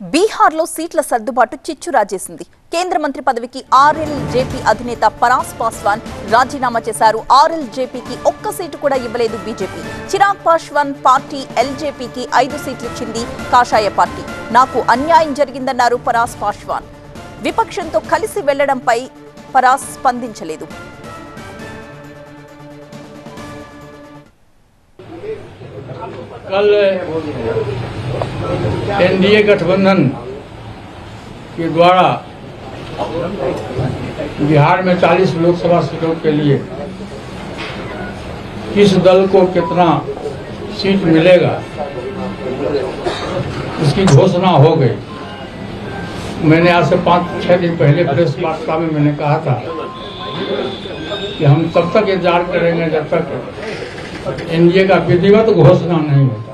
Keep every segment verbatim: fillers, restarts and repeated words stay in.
బీహార్లో సీట్ల సర్దుబాటు చిచ్చు రాజేసింది. కేంద్ర మంత్రి పదవికి ఆర్ఎల్జేపీ అధినేత పరాస్ పాస్వాన్ రాజీనామా చేశారు. ఆర్ఎల్జేపీకి ఒక్క సీటు కూడా ఇవ్వలేదు బీజేపీ. చిరాగ్ పాస్వాన్ పార్టీ ఎల్జేపీకి ఐదు సీట్లు ఇచ్చింది కాషాయ పార్టీ. నాకు అన్యాయం జరిగిందన్నారు పరాస్ పాస్వాన్. విపక్షంతో కలిసి వెళ్లడంపై పరాస్ స్పందించలేదు. कल एनडीए गठबंधन के द्वारा बिहार में चालीस लोकसभा सीटों के लिए किस दल को कितना सीट मिलेगा इसकी घोषणा हो गई। मैंने आज से पाँच छः दिन पहले प्रेस वार्ता में मैंने कहा था कि हम तब तक इंतजार करेंगे जब तक एनडीए का विधिवत घोषणा नहीं होता।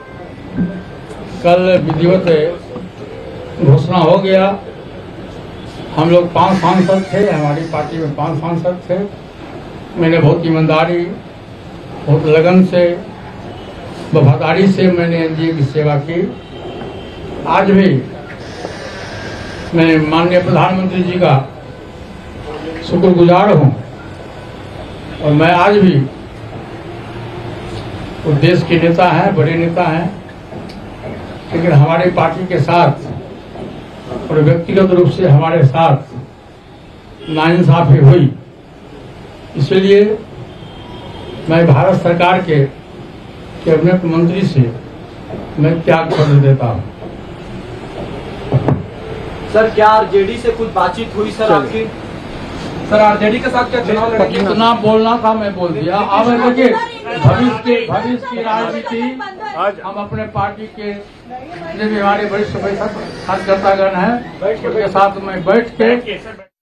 कल विधिवत घोषणा हो गया। हम लोग पांच सांसद थे, हमारी पार्टी में पांच सांसद थे। मैंने बहुत ईमानदारी, बहुत लगन से, वफादारी से मैंने एनडीए की सेवा की। आज भी मैं माननीय प्रधानमंत्री जी का शुक्रगुजार हूँ और मैं आज भी वो देश के नेता हैं, बड़े नेता हैं, लेकिन हमारी पार्टी के साथ और व्यक्तिगत रूप से हमारे साथ नाइंसाफी हुई। इसलिए मैं भारत सरकार के कैबिनेट मंत्री से मैं त्याग पत्र देता हूँ। सर, क्या आरजेडी से कुछ बातचीत हुई सर आपकी? सर, आरजेडी के साथ क्या चुनाव लड़ेंगे? कितना बोलना था मैं बोल दिया। अब देखिए, भविष्य के भविष्य की राजनीति हम अपने पार्टी के जितने भी हमारे वरिष्ठ हर जनतागण है उनके साथ मैं बैठ के